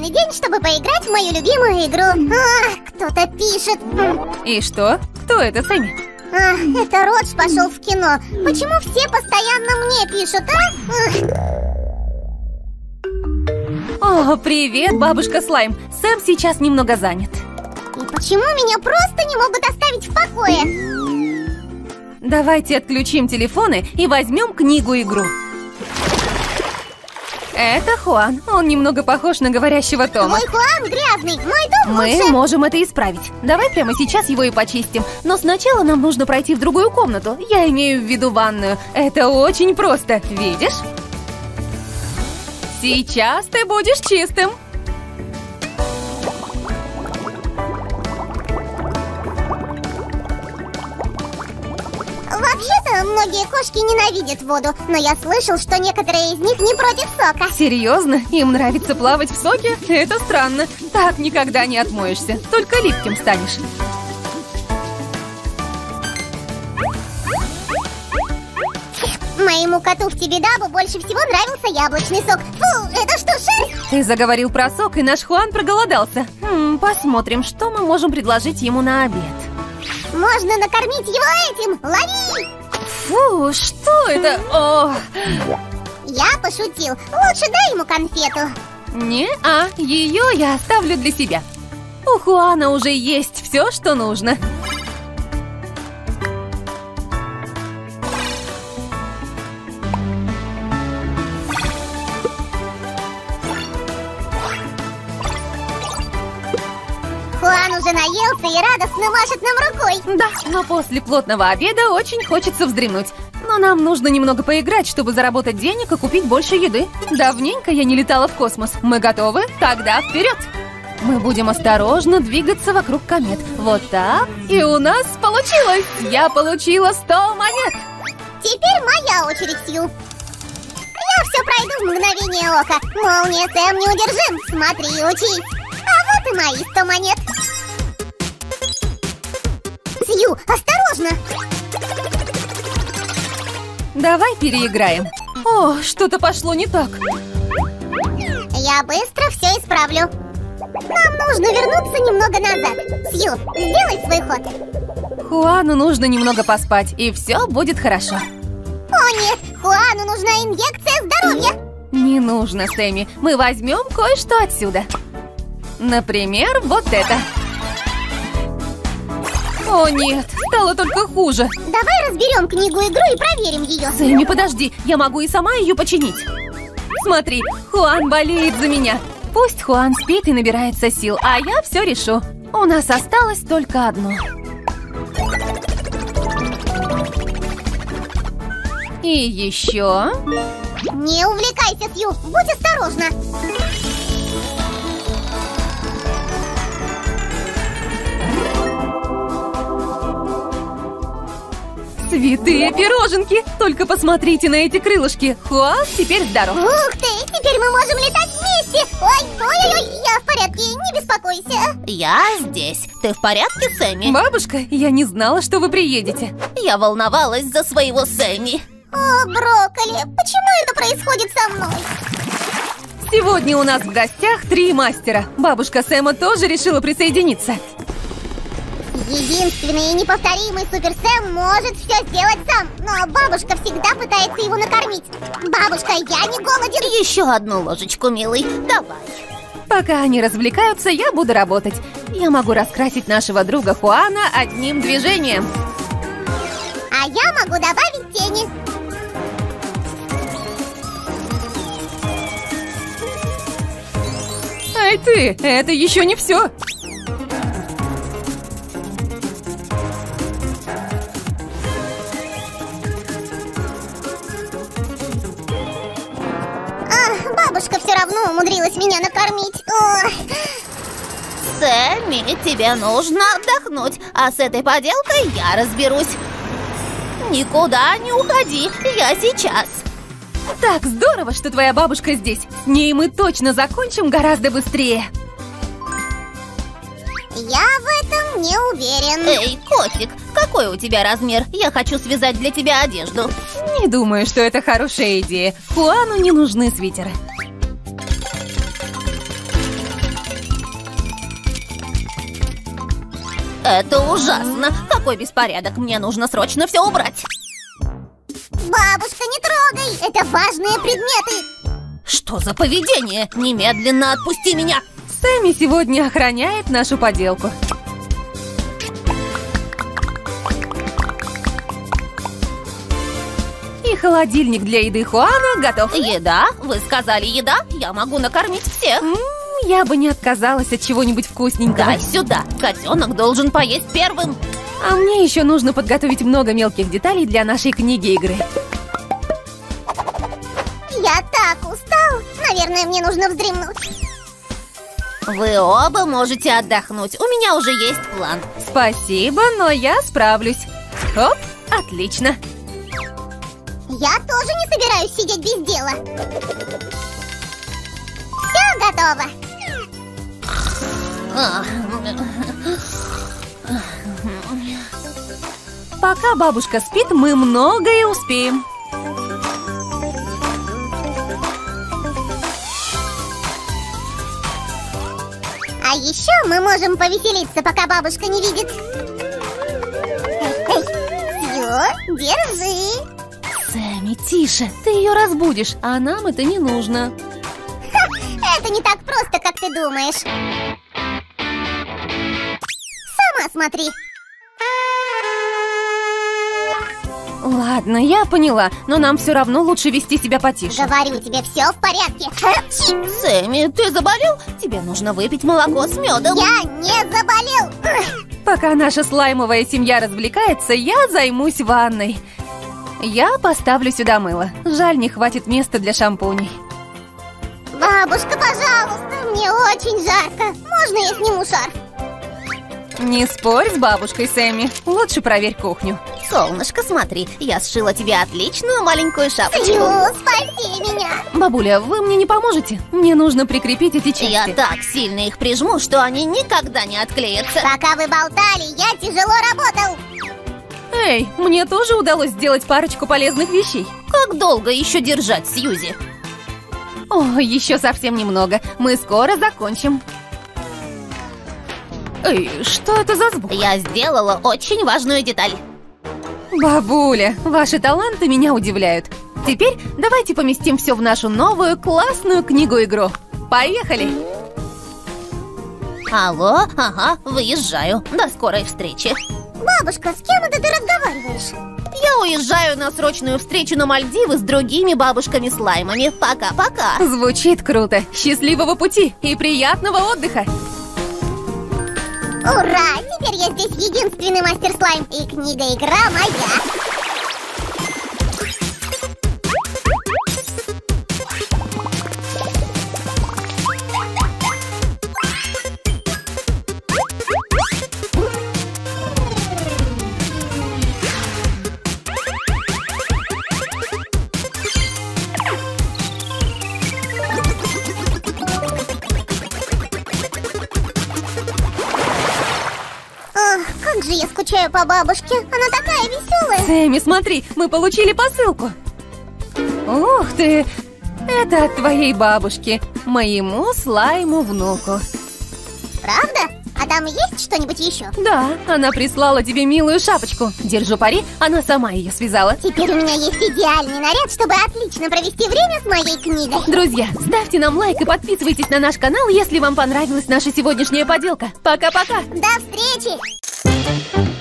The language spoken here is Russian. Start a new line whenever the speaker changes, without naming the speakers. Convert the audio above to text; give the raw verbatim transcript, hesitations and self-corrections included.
идеальный день, чтобы поиграть в мою любимую игру. Ах, кто-то пишет.
И что? Кто это, Сэмми?
А, это Родж пошел в кино. Почему все постоянно мне пишут,
а? О, привет, бабушка Слайм. Сэм сейчас немного занят.
И почему меня просто не могут оставить в покое?
Давайте отключим телефоны и возьмем книгу-игру. Это Хуан. Он немного похож на говорящего Тома.
Мой Хуан грязный, мой дом
Мы
лучше.
можем это исправить. Давай прямо сейчас его и почистим. Но сначала нам нужно пройти в другую комнату. Я имею в виду ванную. Это очень просто, видишь? Сейчас ты будешь чистым.
Вообще-то, многие кошки ненавидят воду, но я слышал, что некоторые из них не против сока.
Серьезно? Им нравится плавать в соке? Это странно. Так никогда не отмоешься, только липким станешь.
Моему коту в Тибидабу больше всего нравился яблочный сок. Фу, это что, шерсть?
Ты заговорил про сок, и наш Хуан проголодался. Хм, посмотрим, что мы можем предложить ему на обед.
Можно накормить его этим! Лови!
Фу, что это? О!
Я пошутил. Лучше дай ему конфету.
Не-а, ее я оставлю для себя. У Хуана уже есть все, что нужно.
Хуан уже наелся и радостно машет нам рукой.
Да, но после плотного обеда очень хочется вздремнуть. Но нам нужно немного поиграть, чтобы заработать денег и купить больше еды. Давненько я не летала в космос. Мы готовы? Тогда вперед! Мы будем осторожно двигаться вокруг комет. Вот так. И у нас получилось! Я получила сто монет!
Теперь моя очередь, Сью. Я все пройду в мгновение ока. Молния, Сэм, неудержим. Смотри и учись. А вот и мои сто монет. Сью, осторожно!
Давай переиграем. О, что-то пошло не так.
Я быстро все исправлю. Нам нужно вернуться немного назад. Сью, сделай свой ход.
Хуану нужно немного поспать, и все будет хорошо.
О нет, Хуану нужна инъекция здоровья.
Не нужно, Сэмми. Мы возьмем кое-что отсюда. Например, вот это. О нет, стало только хуже.
Давай разберем книгу-игру и проверим ее.
Сэмми, подожди, я могу и сама ее починить. Смотри, Хуан болеет за меня. Пусть Хуан спит и набирается сил, а я все решу. У нас осталось только одно. И еще...
Не увлекайся, Сью, будь осторожна.
Святые пироженки! Только посмотрите на эти крылышки. Хуан теперь здоров.
Ух ты, теперь мы можем летать вместе. Ой, ой-ой-ой, я в порядке, не беспокойся.
Я здесь. Ты в порядке, Сэмми?
Бабушка, я не знала, что вы приедете.
Я волновалась за своего Сэмми.
О, Брокколи, почему это происходит со мной?
Сегодня у нас в гостях три мастера. Бабушка Сэма тоже решила присоединиться.
Единственный и неповторимый Супер Сэм может все сделать сам. Но бабушка всегда пытается его накормить. Бабушка, я не голоден.
Еще одну ложечку, милый. Давай.
Пока они развлекаются, я буду работать. Я могу раскрасить нашего друга Хуана одним движением.
А я могу добавить тени.
Эй ты, это еще не все.
А, бабушка все равно умудрилась меня накормить. Ой.
Сэмми, тебе нужно отдохнуть, а с этой поделкой я разберусь. Никуда не уходи, я сейчас.
Так здорово, что твоя бабушка здесь. С ней мы точно закончим гораздо быстрее.
Я в этом не уверен.
Эй, котик, какой у тебя размер? Я хочу связать для тебя одежду.
Не думаю, что это хорошая идея. Хуану не нужны свитеры.
Это ужасно. Какой беспорядок. Мне нужно срочно все убрать.
Бабушка, не трогай! Это важные предметы!
Что за поведение? Немедленно отпусти меня!
Сэмми сегодня охраняет нашу поделку. И холодильник для еды Хуана готов.
Еда? Вы сказали еда? Я могу накормить всех.
М-м, я бы не отказалась от чего-нибудь вкусненького.
Дай сюда. Котенок должен поесть первым.
А мне еще нужно подготовить много мелких деталей для нашей книги игры.
Я так устал. Наверное, мне нужно вздремнуть.
Вы оба можете отдохнуть. У меня уже есть план.
Спасибо, но я справлюсь. Оп, отлично.
Я тоже не собираюсь сидеть без дела. Все готово.
Пока бабушка спит, мы многое успеем.
А еще мы можем повеселиться, пока бабушка не видит. Все, держи.
Сэмми, тише, ты ее разбудишь, а нам это не нужно.
Ха, это не так просто, как ты думаешь. Сама смотри.
Ладно, я поняла, но нам все равно лучше вести себя потише.
Говорю тебе, все в порядке.
Сэмми, ты заболел? Тебе нужно выпить молоко с медом.
Я не заболел.
Пока наша слаймовая семья развлекается, я займусь ванной. Я поставлю сюда мыло. Жаль, не хватит места для шампуней.
Бабушка, пожалуйста, мне очень жарко. Можно я сниму шарф?
Не спорь с бабушкой, Сэмми. Лучше проверь кухню.
Солнышко, смотри, я сшила тебе отличную маленькую шапочку.
Сью, спаси меня.
Бабуля, вы мне не поможете? Мне нужно прикрепить эти части.
Я так сильно их прижму, что они никогда не отклеятся.
Пока вы болтали, я тяжело работал.
Эй, мне тоже удалось сделать парочку полезных вещей.
Как долго еще держать Сьюзи?
О, еще совсем немного. Мы скоро закончим. Эй, что это за звук?
Я сделала очень важную деталь.
Бабуля, ваши таланты меня удивляют. Теперь давайте поместим все в нашу новую классную книгу-игру. Поехали!
Алло, ага, выезжаю. До скорой встречи.
Бабушка, с кем это ты разговариваешь?
Я уезжаю на срочную встречу на Мальдивы с другими бабушками-слаймами. Пока-пока.
Звучит круто. Счастливого пути и приятного отдыха.
Ура! Теперь я здесь единственный мастер-слайм, и книга-игра моя. Как же я скучаю по бабушке. Она такая веселая.
Сэмми, смотри, мы получили посылку. Ух ты! Это от твоей бабушки, моему слайму-внуку.
Правда? А там есть что-нибудь еще?
Да, она прислала тебе милую шапочку. Держу пари, она сама ее связала.
Теперь у меня есть идеальный наряд, чтобы отлично провести время с моей книгой.
Друзья, ставьте нам лайк и подписывайтесь на наш канал, если вам понравилась наша сегодняшняя поделка. Пока-пока!
До встречи!